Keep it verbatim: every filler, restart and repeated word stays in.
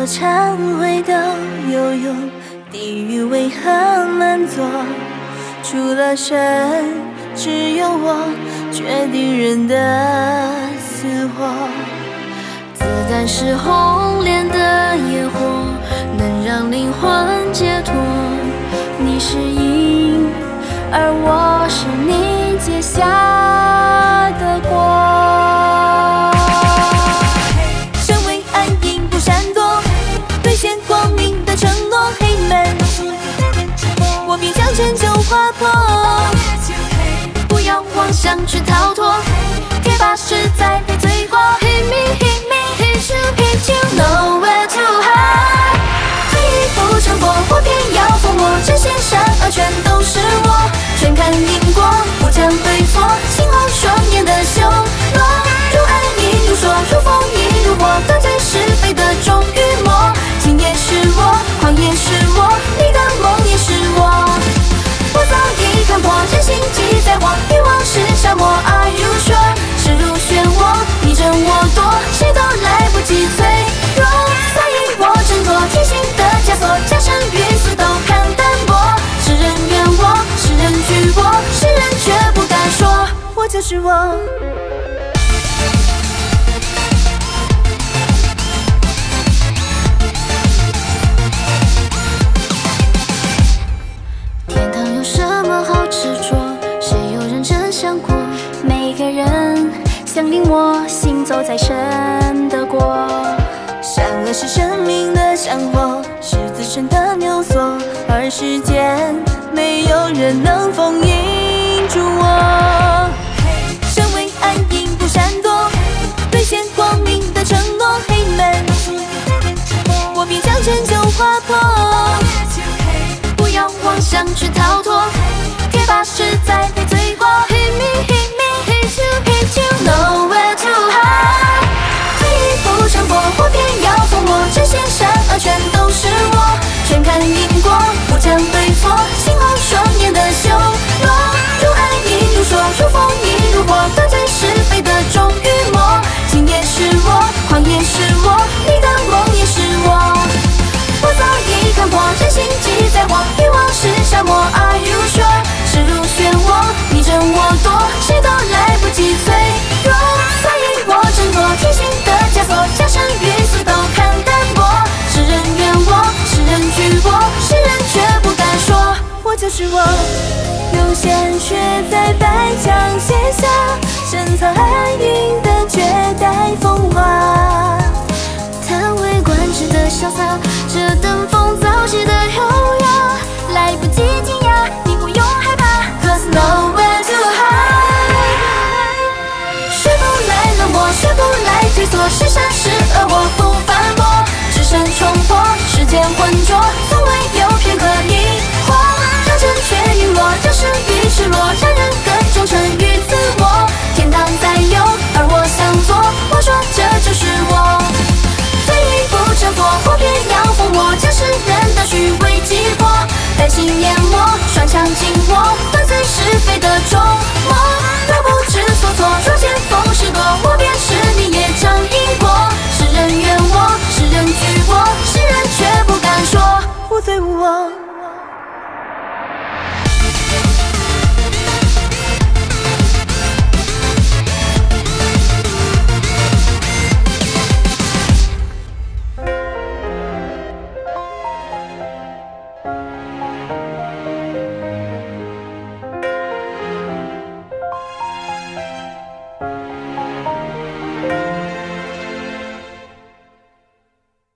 有忏悔都有用，地狱为何难做？除了神，只有我决定人的死活。子弹是红莲的野火，能让灵魂解脱。你是因，而我是你结下的果。身为暗影不闪躲，兑现光明的承诺。黑门，我便将成就划破。不要妄想去逃脱，铁把实在被罪过。Hit me, hit me, hit you, hit you, nowhere to hide。退一步成佛，我偏要疯魔，这些善恶全都是我。全看因果，不讲对错，心红双眼的修罗。如爱亦如说，如风亦如火，得罪是非的忠与魔。情也是我，狂也是我，你的梦也是我。我早已看破，人心即在我，欲望是沙漠 ，Are you sure？ 势如漩涡，你争我夺，谁都来不及脆弱。所以我挣脱贴心的枷锁，加深与死都看淡薄。世人怨我，世人惧我，世人却不敢说，我就是我。天堂有什么好执着？谁有认真想过？每个人想令我行走在神的国。善恶是生命的香火，是自身的纽锁，而世间没有人能封印住我。身为暗影不闪躲，兑现光明的承诺。黑门，我便将成就划破。不要妄想去逃脱，铁把实在被罪过。Hit me, hit me, hit you, hit you, nowhere to hide。退一步成佛，我偏要疯魔，这些善恶全都是我。全看因果，不讲对错，心红双眼的修罗。如爱亦如说，如风亦如火，得罪是非的忠与魔。情也是我，狂也是我，你的梦也是我。我早已看破，人心即在我，欲望是沙漠 ，Are you sure？ 势如漩涡，你争我夺，谁都来不及脆弱。所以我挣脱贴心的枷锁，加深与死都看淡薄。世人怨我，世人惧我，世人却不敢说，我就是我。用鲜血在白墙写下深藏暗影的绝代风华。叹为观止的潇洒，这登峰造极的优雅，来不及惊讶，你不用害怕 ，Cause nowhere to hide。学不来冷漠，学不来退缩，是善是恶我不反驳，只身冲破世间混